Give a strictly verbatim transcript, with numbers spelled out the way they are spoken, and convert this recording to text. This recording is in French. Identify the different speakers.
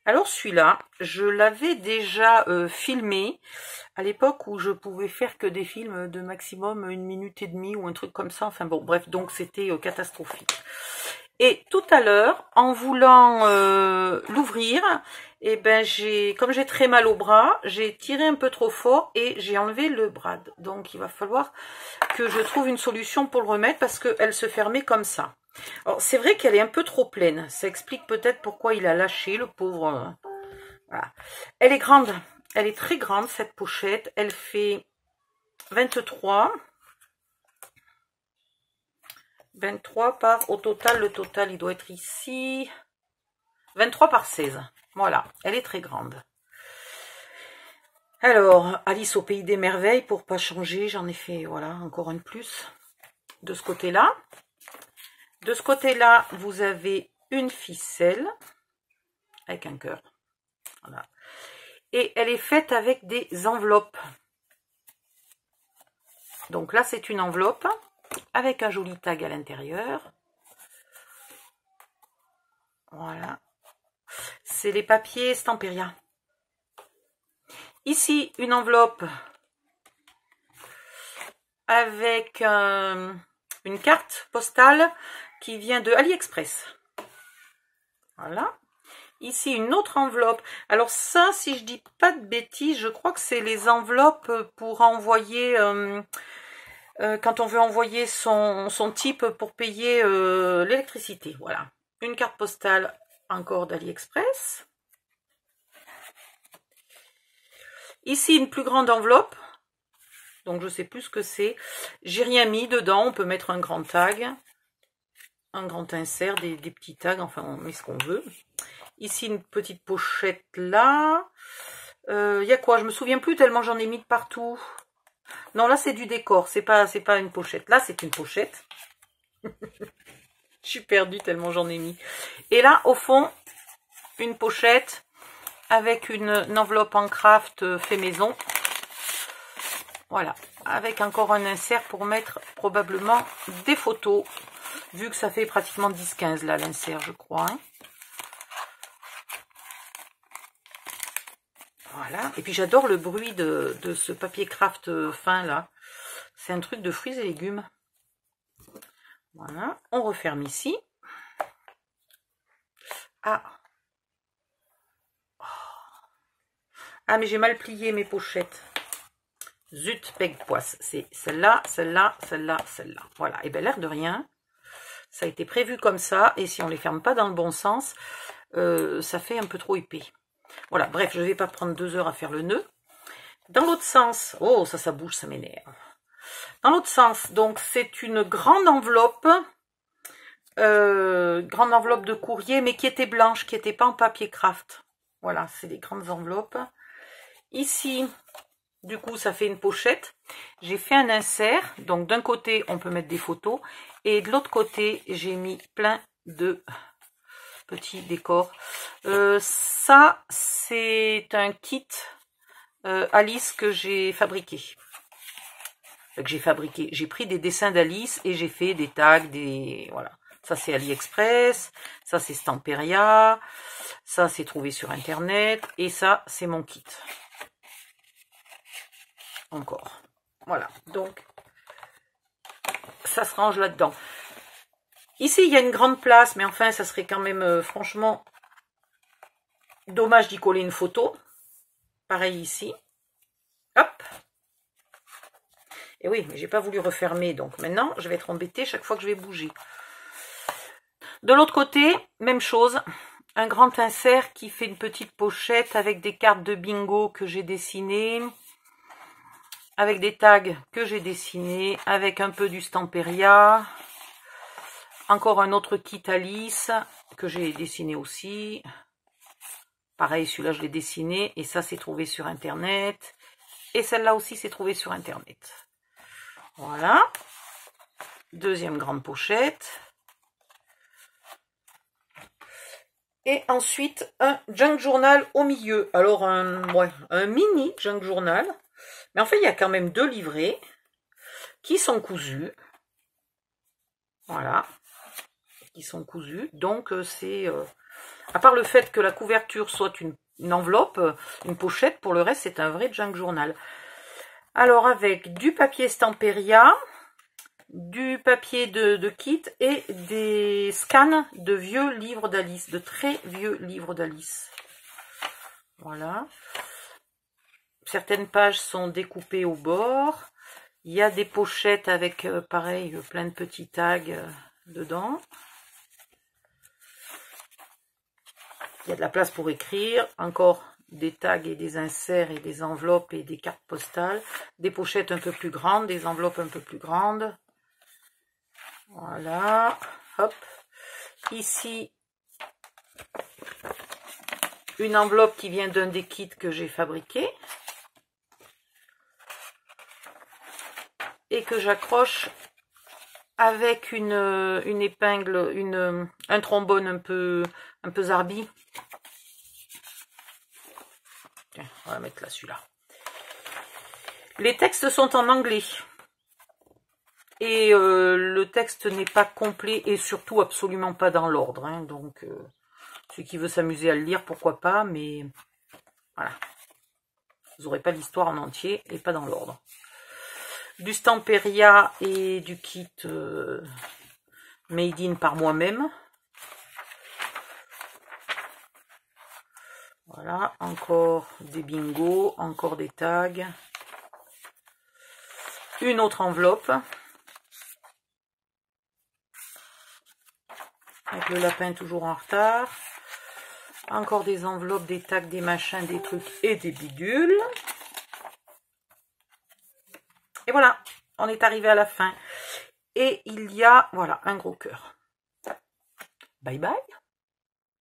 Speaker 1: Alors celui-là, je l'avais déjà euh, filmé à l'époque où je pouvais faire que des films de maximum une minute et demie ou un truc comme ça. Enfin bon, bref, donc c'était euh, catastrophique. Et tout à l'heure, en voulant euh, l'ouvrir, eh ben j'ai, comme j'ai très mal au bras, j'ai tiré un peu trop fort et j'ai enlevé le brad. Donc il va falloir que je trouve une solution pour le remettre parce qu'elle se fermait comme ça. Alors c'est vrai qu'elle est un peu trop pleine. Ça explique peut-être pourquoi il a lâché, le pauvre. Voilà. Elle est grande. Elle est très grande cette pochette. Elle fait vingt-trois. vingt-trois par, au total, le total il doit être ici. vingt-trois par seize. Voilà. Elle est très grande. Alors, Alice au pays des merveilles, pour pas changer, j'en ai fait, voilà, encore une plus. De ce côté-là. De ce côté-là, vous avez une ficelle avec un cœur. Voilà. Et elle est faite avec des enveloppes. Donc là, c'est une enveloppe avec un joli tag à l'intérieur. Voilà. C'est les papiers Stamperia. Ici, une enveloppe avec euh, une carte postale qui vient de AliExpress. Voilà. Ici, une autre enveloppe. Alors ça, si je dis pas de bêtises, je crois que c'est les enveloppes pour envoyer... Euh, euh, quand on veut envoyer son, son type pour payer euh, l'électricité. Voilà. Une carte postale encore d'AliExpress. Ici, une plus grande enveloppe. Donc, je sais plus ce que c'est. J'ai rien mis dedans. On peut mettre un grand tag. Un grand insert, des, des petits tags. Enfin, on met ce qu'on veut. Ici, une petite pochette là. Il euh, y a quoi? Je me souviens plus tellement j'en ai mis de partout. Non, là, c'est du décor. C'est pas, c'est pas une pochette. Là, c'est une pochette. Je suis perdue tellement j'en ai mis. Et là, au fond, une pochette avec une, une enveloppe en craft fait maison. Voilà. Avec encore un insert pour mettre probablement des photos. Vu que ça fait pratiquement dix quinze là, l'insert, je crois. Hein. Voilà. Et puis j'adore le bruit de, de ce papier craft fin là. C'est un truc de fruits et légumes. Voilà. On referme ici. Ah. Ah, mais j'ai mal plié mes pochettes. Zut, peg poisse. C'est celle-là, celle-là, celle-là, celle-là. Voilà. Et bien l'air de rien, ça a été prévu comme ça. Et si on ne les ferme pas dans le bon sens, euh, ça fait un peu trop épais. Voilà, bref, je ne vais pas prendre deux heures à faire le nœud. Dans l'autre sens, oh, ça, ça bouge, ça m'énerve. Dans l'autre sens, donc, c'est une grande enveloppe, euh, grande enveloppe de courrier, mais qui était blanche, qui n'était pas en papier craft. Voilà, c'est des grandes enveloppes. Ici, du coup, ça fait une pochette. J'ai fait un insert, donc d'un côté, on peut mettre des photos, et de l'autre côté, j'ai mis plein de... petit décor. Euh, ça, c'est un kit euh, Alice que j'ai fabriqué. Que j'ai fabriqué. J'ai pris des dessins d'Alice et j'ai fait des tags, des... Voilà. Ça, c'est AliExpress. Ça, c'est Stamperia. Ça, c'est trouvé sur Internet. Et ça, c'est mon kit. Encore. Voilà. Donc, ça se range là-dedans. Ici, il y a une grande place, mais enfin, ça serait quand même, euh, franchement, dommage d'y coller une photo. Pareil ici. Hop. Et oui, mais j'ai pas voulu refermer, donc maintenant, je vais être embêtée chaque fois que je vais bouger. De l'autre côté, même chose. Un grand insert qui fait une petite pochette avec des cartes de bingo que j'ai dessinées. Avec des tags que j'ai dessinés. Avec un peu du Stamperia. Encore un autre kit Alice que j'ai dessiné aussi. Pareil, celui-là, je l'ai dessiné. Et ça, c'est trouvé sur Internet. Et celle-là aussi, c'est trouvé sur Internet. Voilà. Deuxième grande pochette. Et ensuite, un junk journal au milieu. Alors, un, ouais, un mini junk journal. Mais en fait, il y a quand même deux livrets qui sont cousus. Voilà. Qui sont cousus. Donc, c'est... Euh, À part le fait que la couverture soit une, une enveloppe, une pochette, pour le reste, c'est un vrai junk journal. Alors, avec du papier Stamperia, du papier de, de kit et des scans de vieux livres d'Alice, de très vieux livres d'Alice. Voilà. Certaines pages sont découpées au bord. Il y a des pochettes avec, euh, pareil, plein de petits tags euh, dedans. Il y a de la place pour écrire. Encore des tags et des inserts et des enveloppes et des cartes postales. Des pochettes un peu plus grandes, des enveloppes un peu plus grandes. Voilà. Hop. Ici, une enveloppe qui vient d'un des kits que j'ai fabriqué. Et que j'accroche avec une, une épingle, une, un trombone un peu, un peu zarbi. Tiens, on va mettre là celui-là. Les textes sont en anglais. Et euh, le texte n'est pas complet et surtout absolument pas dans l'ordre. Hein, donc, euh, celui qui veut s'amuser à le lire, pourquoi pas, mais voilà. Vous n'aurez pas l'histoire en entier et pas dans l'ordre. Du Stamperia et du kit euh, made in par moi-même. Voilà, encore des bingos, encore des tags. Une autre enveloppe. Avec le lapin toujours en retard. Encore des enveloppes, des tags, des machins, des trucs et des bidules. Et voilà, on est arrivé à la fin. Et il y a, voilà, un gros cœur. Bye bye.